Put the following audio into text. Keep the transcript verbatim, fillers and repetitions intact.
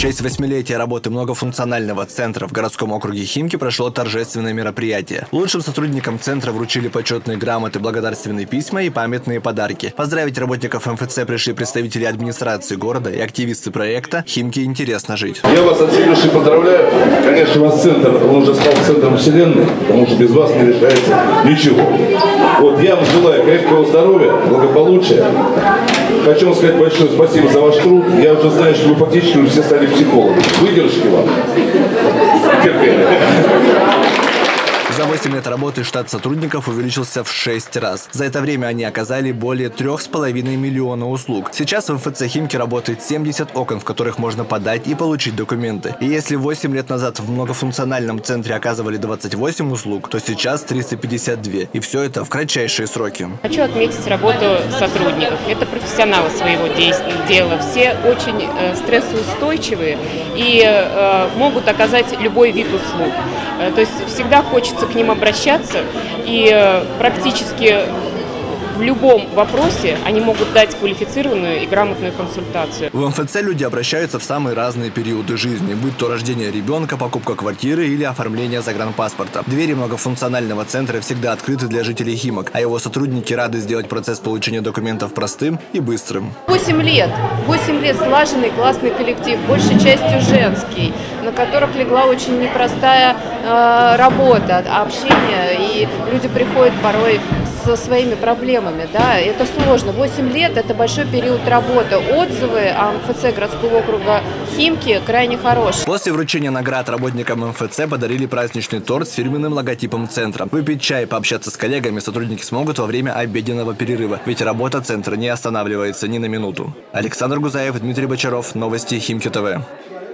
честь восьмилетия работы многофункционального центра в городском округе Химки прошло торжественное мероприятие. Лучшим сотрудникам центра вручили почетные грамоты, благодарственные письма и памятные подарки. Поздравить работников эм эф цэ пришли представители администрации города и активисты проекта «Химки интересно жить». Я вас от всей души поздравляю. Конечно, вас центр, он уже стал центром вселенной, потому что без вас не решается ничего. Вот я вам желаю крепкого здоровья, благополучия. Хочу вам сказать большое спасибо за ваш труд. Я уже знаю, что вы фактически уже все стали психологами. Выдержки вам. Терпение. За восемь лет работы штат сотрудников увеличился в шесть раз. За это время они оказали более трех с половиной миллиона услуг. Сейчас в эм эф цэ Химки работает семьдесят окон, в которых можно подать и получить документы. И если восемь лет назад в многофункциональном центре оказывали двадцать восемь услуг, то сейчас триста пятьдесят два. И все это в кратчайшие сроки. Хочу отметить работу сотрудников. Это профессионалы своего дела. Все очень э, стрессоустойчивые и э, могут оказать любой вид услуг. Э, то есть всегда хочется к ним обращаться, и практически в любом вопросе они могут дать квалифицированную и грамотную консультацию. В эм эф цэ люди обращаются в самые разные периоды жизни, будь то рождение ребенка, покупка квартиры или оформление загранпаспорта. Двери многофункционального центра всегда открыты для жителей Химок, а его сотрудники рады сделать процесс получения документов простым и быстрым. Восемь лет. Восемь лет слаженный, классный коллектив, большей частью женский, на которых легла очень непростая э, работа, общение, и люди приходят порой со своими проблемами, да, это сложно. восемь лет – это большой период работы. Отзывы о эм эф цэ городского округа Химки крайне хорошие. После вручения наград работникам эм эф цэ подарили праздничный торт с фирменным логотипом центра. Выпить чай, пообщаться с коллегами сотрудники смогут во время обеденного перерыва, ведь работа центра не останавливается ни на минуту. Александр Гузаев, Дмитрий Бочаров, новости Химки ТВ.